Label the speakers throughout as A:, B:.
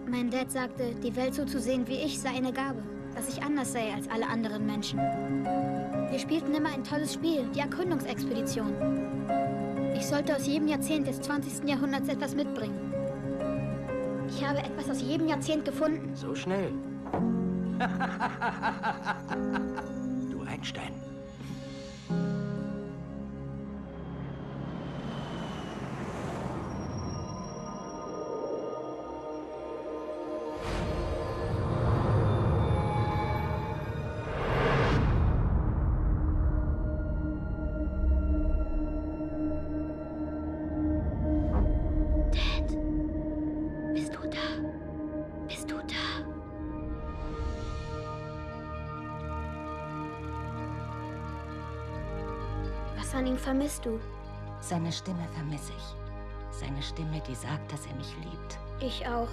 A: Mein Dad sagte, die Welt so zu sehen wie ich sei eine Gabe. Dass ich anders sei als alle anderen Menschen. Wir spielten immer ein tolles Spiel, die Erkundungsexpedition. Ich sollte aus jedem Jahrzehnt des 20. Jahrhunderts etwas mitbringen. Ich habe etwas aus jedem Jahrzehnt gefunden.
B: So schnell. Du Einstein.
A: Was an ihm vermisst du?
C: Seine Stimme vermisse ich. Seine Stimme, die sagt, dass er mich liebt.
A: Ich auch.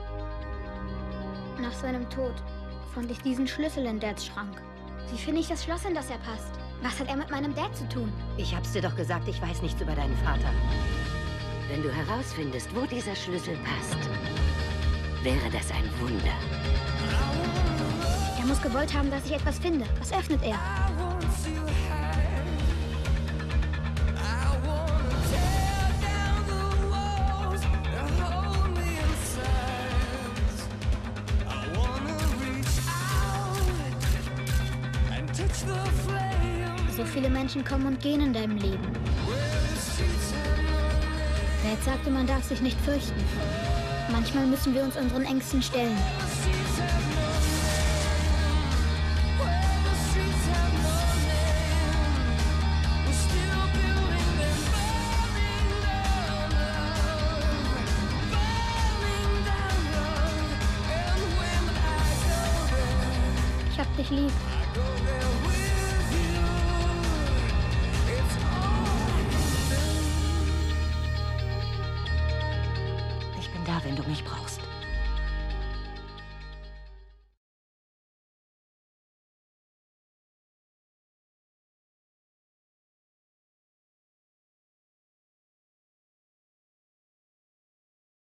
A: Nach seinem Tod fand ich diesen Schlüssel in Dads Schrank. Wie finde ich das Schloss, in das er passt? Was hat er mit meinem Dad zu tun?
C: Ich hab's dir doch gesagt, ich weiß nichts über deinen Vater. Wenn du herausfindest, wo dieser Schlüssel passt, wäre das ein Wunder.
A: Er muss gewollt haben, dass ich etwas finde. Was öffnet er? So viele Menschen kommen und gehen in deinem Leben. Dad sagte, man darf sich nicht fürchten. Manchmal müssen wir uns unseren Ängsten stellen. Ich hab dich lieb.
C: Ich bin da, wenn du mich brauchst.